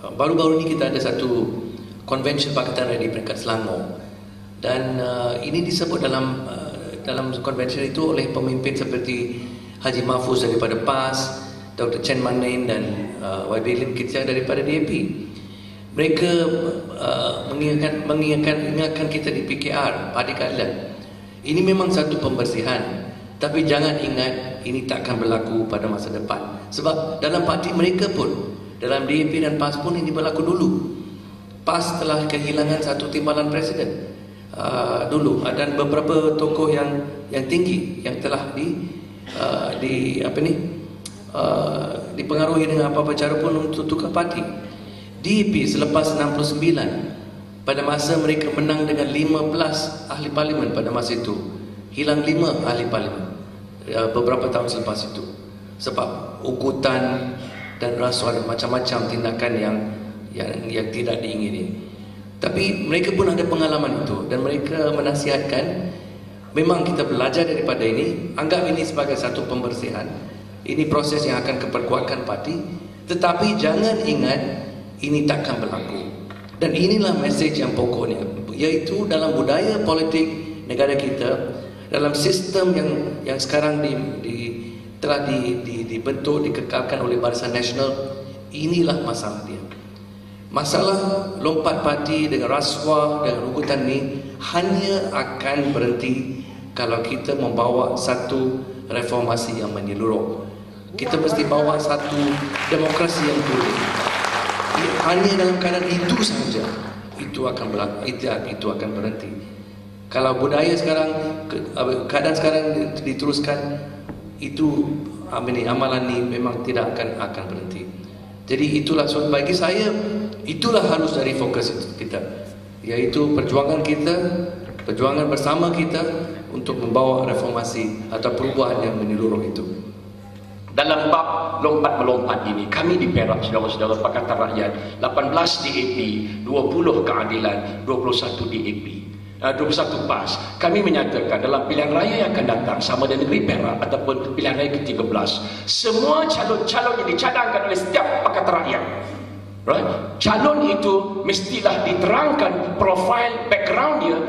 baru-baru ini kita ada satu konvensyen Pakatan Rakyat di peringkat Selangor, dan ini disebut dalam konvensyen itu oleh pemimpin seperti Haji Mahfuz daripada PAS, Dr. Chen Manin dan YB Lim Kitsia daripada DAP. Mereka mengingatkan kita di PKR, Parti Keadilan. Ini memang satu pembersihan, tapi jangan ingat ini takkan berlaku pada masa depan. Sebab dalam parti mereka pun, dalam DAP dan PAS pun ini berlaku dulu. PAS telah kehilangan satu timbalan presiden dulu, dan beberapa tokoh yang tinggi yang telah dipengaruhi dengan apa-apa cara pun untuk tukar parti. DAP selepas 69, pada masa mereka menang dengan 15 ahli parlimen pada masa itu, hilang 5 ahli parlimen beberapa tahun selepas itu, sebab ugutan dan rasuah dan macam-macam tindakan yang tidak diingini. Tapi mereka pun ada pengalaman itu, dan mereka menasihatkan, memang kita belajar daripada ini, anggap ini sebagai satu pembersihan. Ini proses yang akan memperkuatkan parti, tetapi jangan ingat ini takkan berlaku. Dan inilah mesej yang pokoknya, iaitu dalam budaya politik negara kita, dalam sistem yang sekarang telah dibentuk, dikekalkan oleh Barisan Nasional, inilah masalah dia. Masalah lompat parti dengan rasuah, dengan ugutan ini hanya akan berhenti kalau kita membawa satu reformasi yang menyeluruh. Kita mesti bawa satu demokrasi yang pulih. Hanya dalam keadaan itu saja itu akan berhenti. Kalau budaya sekarang, keadaan sekarang diteruskan, itu amalan ini memang tidak akan berhenti. Jadi itulah, bagi saya, itulah harus dari fokus kita, yaitu perjuangan kita, perjuangan bersama kita untuk membawa reformasi atau perubahan yang menyeluruh itu. Dalam bab lompat-melompat ini, kami di Perak, saudara-saudara Pakatan Rakyat, 18 DAP, 20 keadilan, 21 DAP, 21 PAS. Kami menyatakan dalam pilihan raya yang akan datang, sama di negeri Perak ataupun pilihan raya ke-13, semua calon-calon yang dicadangkan oleh setiap Pakatan Rakyat, right? Calon itu mestilah diterangkan profil background dia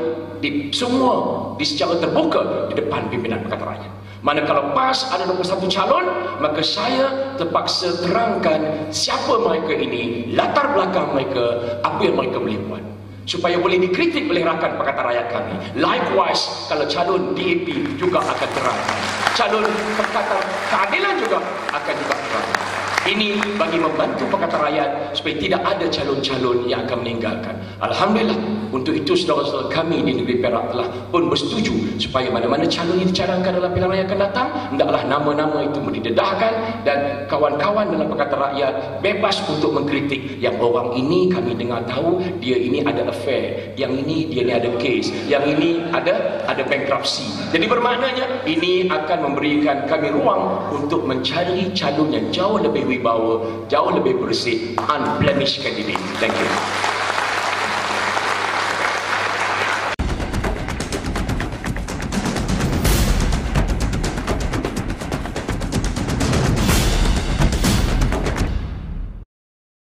secara terbuka di depan pimpinan Pakatan Rakyat. Manakala PAS ada 21 calon, maka saya terpaksa terangkan siapa mereka ini, latar belakang mereka, apa yang mereka boleh buat, supaya boleh dikritik oleh rakan Pakatan Rakyat kami. Likewise, kalau calon DAP juga akan terangkan, calon Pakatan Keadilan juga akan terangkan. Ini bagi membantu Pakatan Rakyat supaya tidak ada calon-calon yang akan meninggalkan. Alhamdulillah, untuk itu saudara-saudara kami di negeri Perak telah pun bersetuju supaya mana-mana calon yang dicadangkan dalam pilihan raya akan datang, hendaklah nama-nama itu didedahkan, dan kawan-kawan dalam Pakatan Rakyat bebas untuk mengkritik. Yang orang ini kami dengar tahu dia ini ada affair, yang ini dia ini ada kes, yang ini ada bankruptcy. Jadi bermaknanya ini akan memberikan kami ruang untuk mencari calon yang jauh lebih wibawa, jauh lebih bersih, unblemished candidate. Thank you.